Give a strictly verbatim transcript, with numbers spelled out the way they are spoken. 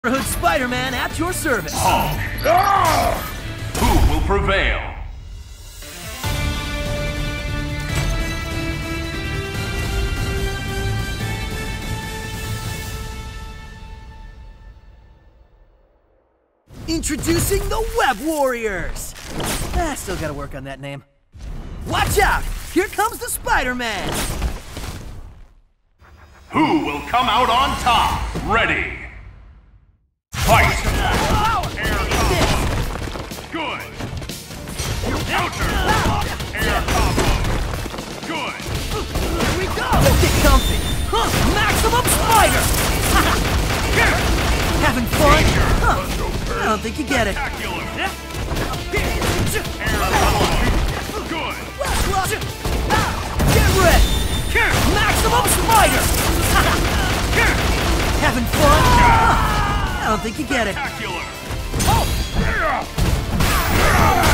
Neighborhood Spider-Man at your service. Oh. Ah! Who will prevail? Introducing the Web Warriors. Ah, still gotta work on that name. Watch out! Here comes the Spider-Man. Who will come out on top? Ready. Fight! Oh, Air combo! Good! Counter! Air combo! Good! Here we go! Get comfy! Huh. Maximum Spider! Here! Having fun? Huh. I don't think you get it. Spectacular! Air combo! Good! Get ready! Here! Maximum Spider! Here! Having fun? Huh. I don't think you get it. Spectacular! Oh.